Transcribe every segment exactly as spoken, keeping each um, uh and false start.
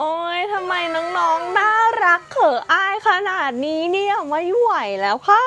โอ้ยทำไมน้องๆน่ารักเขออ้ายขนาดนี้เนี่ยไม่ไหวแล้วค่ะ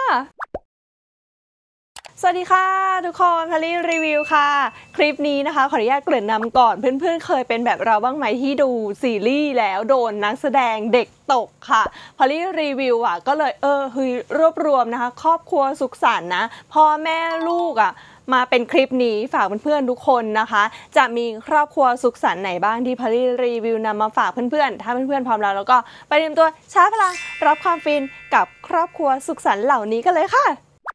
สวัสดีค่ะทุกคนพอลลี่รีวิวค่ะคลิปนี้นะคะขออนุญาตเกริ่นนำก่อนเพื่อนๆเคยเป็นแบบเราบ้างไหมที่ดูซีรีส์แล้วโดนนักแสดงเด็กตกค่ะพอลลี่รีวิวอ่ะก็เลยเออคือรวบรวมนะคะครอบครัวสุขสันต์นะพ่อแม่ลูกอ่ะมาเป็นคลิปนี้ฝากเพื่อนๆทุกคนนะคะจะมีครอบครัวสุขสันต์ไหนบ้างที่พอลลี่รีวิวนำมาฝากเพื่อนๆถ้าเพื่อนๆพร้อมแล้วแล้วก็ไปเตรียมตัวชาร์จพลังรับความฟินกับครอบครัวสุขสันต์เหล่านี้กันเลยค่ะ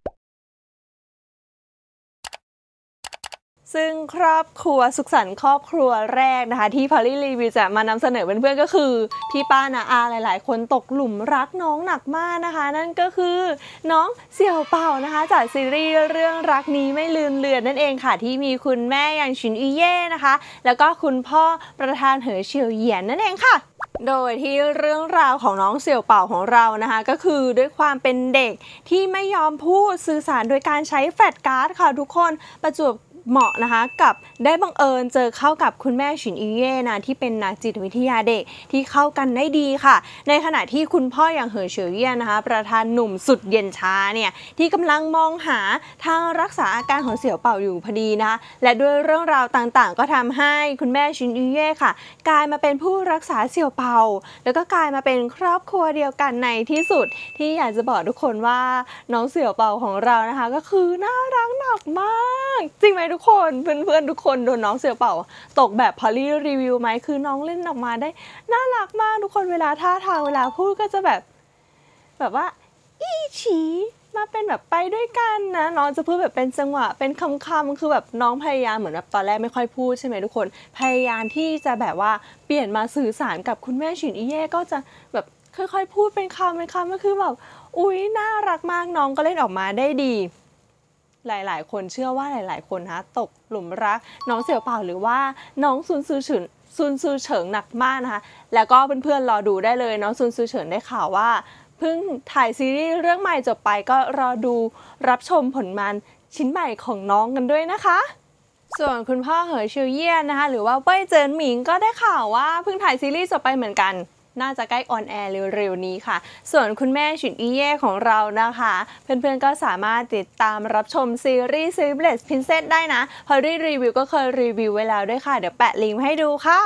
ซึ่งครอบครัวสุขสันต์ครอบครัวแรกนะคะที่พอลลี่รีวิวจะมานำเสนอเพื่อนๆก็คือพี่ป้านาอาหลายๆคนตกหลุมรักน้องหนักมากนะคะนั่นก็คือน้องเสี่ยวเป่านะคะจากซีรีส์เรื่องรักนี้ไม่ลืมเลือนนั่นเองค่ะที่มีคุณแม่อย่างชินอีเย่นะคะแล้วก็คุณพ่อประธานเหอเฉียวเหยียนนั่นเองค่ะโดยที่เรื่องราวของน้องเสี่ยวเป่าของเรานะคะก็คือด้วยความเป็นเด็กที่ไม่ยอมพูดสื่อสารโดยการใช้แฟลชการ์ดค่ะทุกคนประจวบเหมาะนะคะกับได้บังเอิญเจอเข้ากับคุณแม่ฉินอีเย่นะที่เป็นนักจิตวิทยาเด็กที่เข้ากันได้ดีค่ะในขณะที่คุณพ่ออย่างเหอเฉียวเย่ยนะคะประธานหนุ่มสุดเย็นชาเนี่ยที่กำลังมองหาทางรักษาอาการของเสี่ยวเป่าอยู่พอดีนะคะและด้วยเรื่องราวต่างๆก็ทำให้คุณแม่ฉินอีเย่ค่ะกลายมาเป็นผู้รักษาเสี่ยวเป่าแล้วก็กลายมาเป็นครอบครัวเดียวกันในที่สุดที่อยากจะบอกทุกคนว่าน้องเสี่ยวเป่าของเรานะคะก็คือน่ารักหนักมากจริงไหมทุกคนเพื่อนๆทุกคนโดนน้องเสี่ยวเป่าตกแบบพอลลี่รีวิวไหมคือน้องเล่นออกมาได้น่ารักมากทุกคนเวลาท่าทางเวลาพูดก็จะแบบแบบว่าอีฉีมาเป็นแบบไปด้วยกันนะน้องจะพูดแบบเป็นจังหวะเป็นคำๆคือแบบน้องพยายามเหมือนแบบตอนแรกไม่ค่อยพูดใช่ไหมทุกคนพยายามที่จะแบบว่าเปลี่ยนมาสื่อสารกับคุณแม่ฉินอีเย่ก็จะแบบค่อยๆพูดเป็นคำเป็นคำก็คือแบบอุ๊ยน่ารักมากน้องก็เล่นออกมาได้ดีหลายๆคนเชื่อว่าหลายๆคนนะตกหลุมรักน้องเสี่ยวเป่าหรือว่าน้องซุนซือเฉินซุนซือเฉิงหนักมากนะคะแล้วก็เพื่อนๆรอดูได้เลยน้องซุนซือเฉิงได้ข่าวว่าเพิ่งถ่ายซีรีส์เรื่องใหม่จบไปก็รอดูรับชมผลงานชิ้นใหม่ของน้องกันด้วยนะคะส่วนคุณพ่อเหอเฉียวเยี่ยนนะคะหรือว่าเป้ยเจินหมิงก็ได้ข่าวว่าเพิ่งถ่ายซีรีส์จบไปเหมือนกันน่าจะใกล้ออนแอร์เร็วๆนี้ค่ะส่วนคุณแม่ฉินอีเย่ของเรานะคะเพื่อนๆก็สามารถติดตามรับชมซีรีส์ Sleepless Princess ได้นะพอรีรีวิวก็เคยรีวิวไว้แล้วด้วยค่ะเดี๋ยวแปะลิงก์ให้ดูค่ะ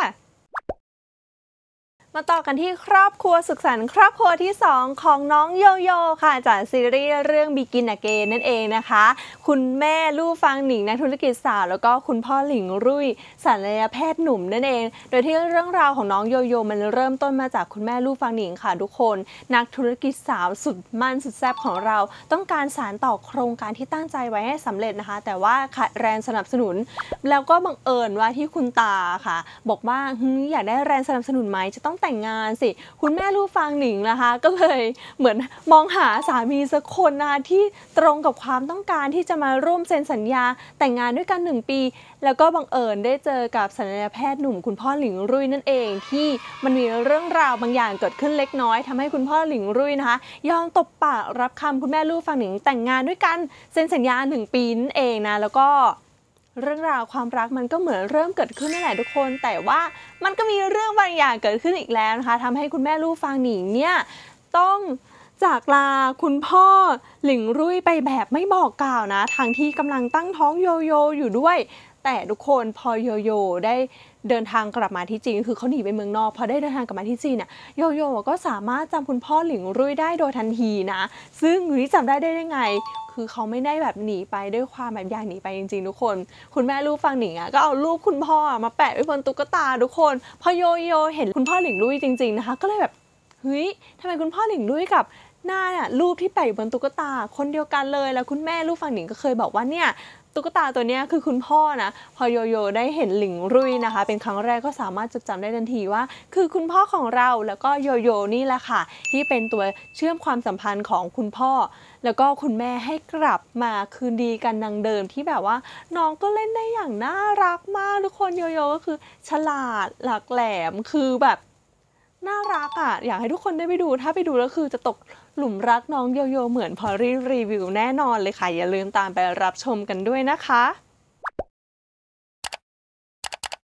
มาต่อกันที่ครอบครัวสุขสันต์ครอบครัวที่สองของน้องโยโย่ค่ะจากซีรีส์เรื่อง Begin Again นั่นเองนะคะคุณแม่ลู่ฟางหนิงนักธุรกิจสาวแล้วก็คุณพ่อหลิงรุ่ยศัลยแพทย์หนุ่มนั่นเองโดยที่เรื่องราวของน้องโยโย่มันเริ่มต้นมาจากคุณแม่ลู่ฟางหนิงค่ะทุกคนนักธุรกิจสาวสุดมั่นสุดแซ่บของเราต้องการสานต่อโครงการที่ตั้งใจไว้ให้สำเร็จนะคะแต่ว่าขาดแรงสนับสนุนแล้วก็บังเอิญว่าที่คุณตาค่ะบอกว่าอยากได้แรงสนับสนุนไหมจะต้องแต่งงานสิคุณแม่ลู่ฟางหนิงนะคะก็เลยเหมือนมองหาสามีสักคนนะคะที่ตรงกับความต้องการที่จะมาร่วมเซ็นสัญญาแต่งงานด้วยกันหนึ่งปีแล้วก็บังเอิญได้เจอกับศัลยแพทย์หนุ่มคุณพ่อหลิงรุ่ยนั่นเองที่มันมีเรื่องราวบางอย่างเกิดขึ้นเล็กน้อยทำให้คุณพ่อหลิงรุ่ยนะคะยอมตบปากรับคำคุณแม่ลู่ฟางหนิงแต่งงานด้วยกันเซ็นสัญญาหนึ่งปีนั่นเองนะแล้วก็เรื่องราวความรักมันก็เหมือนเริ่มเกิดขึ้นนั่นแหละทุกคนแต่ว่ามันก็มีเรื่องบางอย่างเกิดขึ้นอีกแล้วนะคะทำให้คุณแม่ลู่ฟางหนิงเนี่ยต้องจากลาคุณพ่อหลิงรุ่ยไปแบบไม่บอกกล่าวนะทั้งที่กำลังตั้งท้องโยโย่อยู่ด้วยแต่ทุกคนพอโยโย่ได้เดินทางกลับมาที่จีนคือเขาหนีไปเมืองนอกพอได้เดินทางกลับมาที่จีนเนี่ยโยโย่ก็สามารถจำคุณพ่อหลิงรุ่ยได้โดยทันทีนะซึ่งหรือจำได้ได้ยังไงคือเขาไม่ได้แบบหนีไปด้วยความแบบอยากหนีไปจริงๆทุกคนคุณแม่ลู่ฟางหนิงอ่ะก็เอารูปคุณพ่อมาแปะไว้บนตุ๊กตาทุกคนพอโยโย่เห็นคุณพ่อหลิงรุ่ยจริงๆนะคะก็เลยแบบเฮ้ยทำไมคุณพ่อหลิงรุ่ยกับหน้าเนี่ยรูปที่แปะอยู่บนตุ๊กตาคนเดียวกันเลยแล้วคุณแม่ลู่ฟางหนิงก็เคยบอกว่าเนี่ยตุ๊กตาตัวนี้คือคุณพ่อนะพอโยโย่ได้เห็นหลิงรุ่ยนะคะเป็นครั้งแรกก็สามารถจดจำได้ทันทีว่าคือคุณพ่อของเราแล้วก็โยโย่นี่แหละค่ะที่เป็นตัวเชื่อมความสัมพันธ์ของคุณพ่อแล้วก็คุณแม่ให้กลับมาคืนดีกันดังเดิมที่แบบว่าน้องก็เล่นได้อย่างน่ารักมากทุกคนโยโย่ก็คือฉลาดหลักแหลมคือแบบน่ารักอ่ะอยากให้ทุกคนได้ไปดูถ้าไปดูแล้วคือจะตกหลุมรักน้องโยโย่เหมือนพอรีรีวิวแน่นอนเลยค่ะอย่าลืมตามไปรับชมกันด้วยนะคะ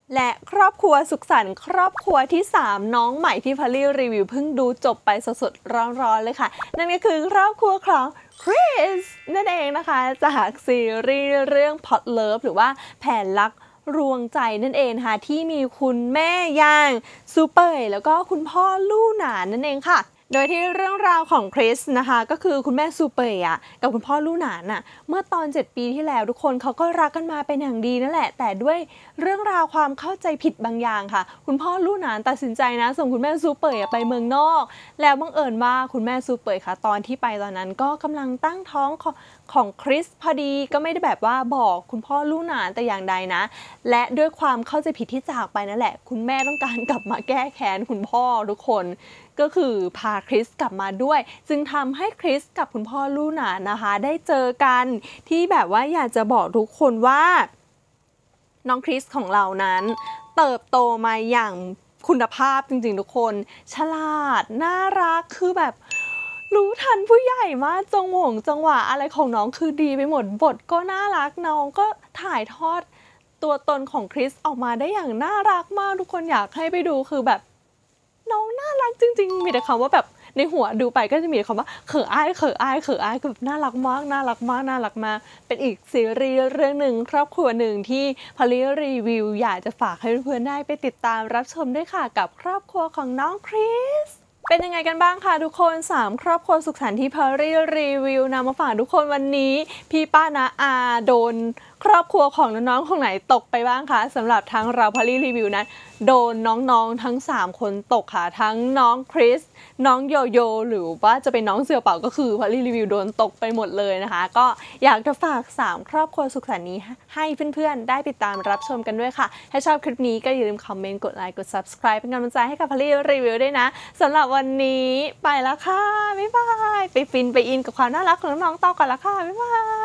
และครอบครัวสุขสันต์ครอบครัวที่สามน้องใหม่ที่พอลลี่รีวิวเพิ่งดูจบไปสดๆร้อนๆเลยค่ะนั่นก็คือครอบครัวของคริสนั่นเองนะคะจากซีรีส์เรื่อง Pot Love หรือว่าแผนรักรวงใจนั่นเองค่ะที่มีคุณแม่ย่างซูเปอร์แล้วก็คุณพ่อลู่หนานนั่นเองค่ะโดยที่เรื่องราวของคริสนะคะก็คือคุณแม่ซูเปอร์อ่ะกับคุณพ่อลู่หนานอ่ะเมื่อตอนเจ็ดปีที่แล้วทุกคนเขาก็รักกันมาเป็นอย่างดีนั่นแหละแต่ด้วยเรื่องราวความเข้าใจผิดบางอย่างค่ะคุณพ่อลู่หนานตัดสินใจนะส่งคุณแม่ซูเปอร์ไปเมืองนอกแล้วบังเอิญว่าคุณแม่ซูเปอร์ค่ะตอนที่ไปตอนนั้นก็กำลังตั้งท้องของของคริสพอดีก็ไม่ได้แบบว่าบอกคุณพ่อลู่หนานแต่อย่างใดนะและด้วยความเข้าใจผิดที่จากไปนั่นแหละคุณแม่ต้องการกลับมาแก้แค้นคุณพ่อทุกคนก็คือพาคริสกลับมาด้วยจึงทำให้คริสกับคุณพ่อลู่หนานนะคะได้เจอกันที่แบบว่าอยากจะบอกทุกคนว่าน้องคริสของเรานั้นเติบโตมาอย่างคุณภาพจริงๆทุกคนฉลาดน่ารักคือแบบรู้ทันผู้ใหญ่มากจังหวงจังหวะอะไรของน้องคือดีไปหมดบทก็น่ารักน้องก็ถ่ายทอดตัวตนของคริสออกมาได้อย่างน่ารักมากทุกคนอยากให้ไปดูคือแบบน้องน่ารักจริงๆมีแต่คำว่าแบบในหัวดูไปก็จะมีคำว่าเขออ้ายเขออ้ายเขออ้ายคือแบบน่ารักมากน่ารักมากน่ารักมากเป็นอีกซีรีส์เรื่องหนึ่งครอบครัวหนึ่งที่พอลลี่รีวิวอยากจะฝากให้เพื่อนๆได้ไปติดตามรับชมด้วยค่ะกับครอบครัวของน้องคริสเป็นยังไงกันบ้างคะทุกคนสามครอบครัวสุขสันต์ที่พอลลี่รีวิวนำมาฝากทุกคนวันนี้พี่ป้านาอาโดนครอบครัวของน้องๆคนไหนตกไปบ้างคะสำหรับทั้งเราพอลลี่รีวิวนั้นโดนน้องๆทั้งสามคนตกค่ะทั้งน้องคริสน้องโยโย่หรือว่าจะเป็นน้องเสือเป่าก็คือพอลลี่รีวิวโดนตกไปหมดเลยนะคะก็อยากจะฝากสามครอบครัวสุขสันต์นี้ให้เพื่อนๆได้ติดตามรับชมกันด้วยค่ะถ้าชอบคลิปนี้ก็อย่าลืมคอมเมนต์กดไลค์กด ซับสไครบ์ เป็นกำลังใจให้กับพอลลี่รีวิวด้วยนะสำหรับวันนี้ไปแล้วค่ะบ๊ายบายไปฟินไปอินกับความน่ารักของน้องๆต่อกันละค่ะบ๊ายบาย